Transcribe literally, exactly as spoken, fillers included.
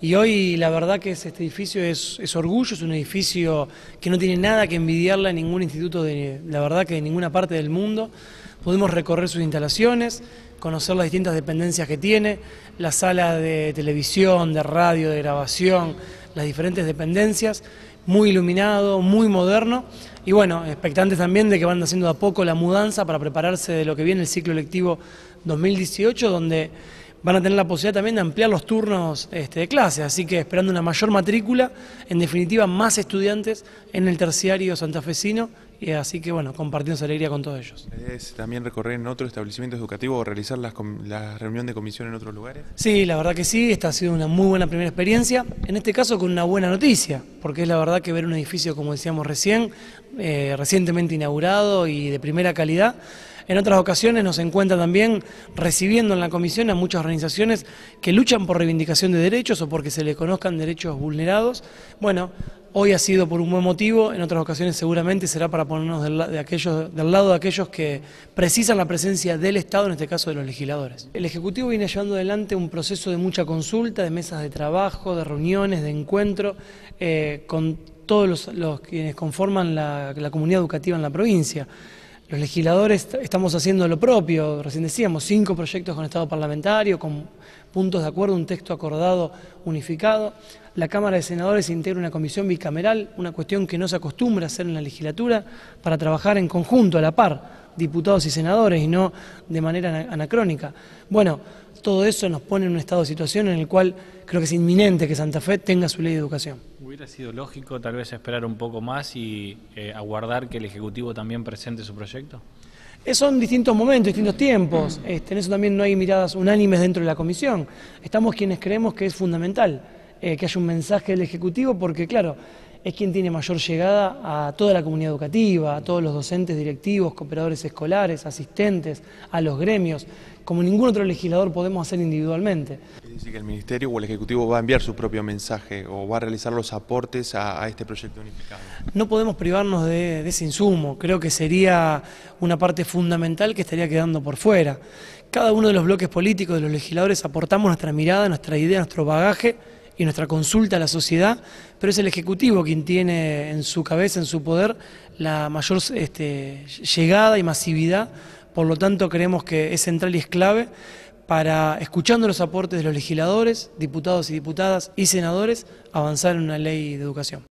Y hoy la verdad que este edificio es, es orgullo, es un edificio que no tiene nada que envidiarle a ningún instituto de, la verdad que de ninguna parte del mundo. Podemos recorrer sus instalaciones, conocer las distintas dependencias que tiene, la sala de televisión, de radio, de grabación, las diferentes dependencias, muy iluminado, muy moderno y bueno, expectantes también de que van haciendo de a poco la mudanza para prepararse de lo que viene el ciclo lectivo dos mil dieciocho, donde van a tener la posibilidad también de ampliar los turnos este, de clase, así que esperando una mayor matrícula, en definitiva más estudiantes en el terciario santafesino, y así que bueno, compartiendo esa alegría con todos ellos. ¿Es también recorrer en otros establecimientos educativos o realizar las, la reunión de comisión en otros lugares? Sí, la verdad que sí, esta ha sido una muy buena primera experiencia, en este caso con una buena noticia, porque es la verdad que ver un edificio, como decíamos recién, eh, recientemente inaugurado y de primera calidad. En otras ocasiones nos encuentra también recibiendo en la comisión a muchas organizaciones que luchan por reivindicación de derechos o porque se le conozcan derechos vulnerados. Bueno, hoy ha sido por un buen motivo, en otras ocasiones seguramente será para ponernos del, de aquellos, del lado de aquellos que precisan la presencia del Estado, en este caso de los legisladores. El Ejecutivo viene llevando adelante un proceso de mucha consulta, de mesas de trabajo, de reuniones, de encuentro, eh, con todos los, los quienes conforman la, la comunidad educativa en la provincia. Los legisladores estamos haciendo lo propio, recién decíamos, cinco proyectos con estado parlamentario, con puntos de acuerdo, un texto acordado unificado. La Cámara de Senadores integra una comisión bicameral, una cuestión que no se acostumbra a hacer en la legislatura, para trabajar en conjunto, a la par, diputados y senadores, y no de manera anacrónica. Bueno, todo eso nos pone en un estado de situación en el cual creo que es inminente que Santa Fe tenga su ley de educación. ¿Hubiera sido lógico tal vez esperar un poco más y eh, aguardar que el Ejecutivo también presente su proyecto? Eh, son distintos momentos, distintos tiempos, este, en eso también no hay miradas unánimes dentro de la comisión. Estamos quienes creemos que es fundamental eh, que haya un mensaje del Ejecutivo porque, claro, es quien tiene mayor llegada a toda la comunidad educativa, a todos los docentes, directivos, cooperadores escolares, asistentes, a los gremios, como ningún otro legislador podemos hacer individualmente. Es decir, que el Ministerio o el Ejecutivo va a enviar su propio mensaje o va a realizar los aportes a, a este proyecto unificado. No podemos privarnos de, de ese insumo, creo que sería una parte fundamental que estaría quedando por fuera. Cada uno de los bloques políticos, de los legisladores, aportamos nuestra mirada, nuestra idea, nuestro bagaje y nuestra consulta a la sociedad, pero es el Ejecutivo quien tiene en su cabeza, en su poder, la mayor este, llegada y masividad. Por lo tanto, creemos que es central y es clave para, escuchando los aportes de los legisladores, diputados y diputadas y senadores, avanzar en una ley de educación.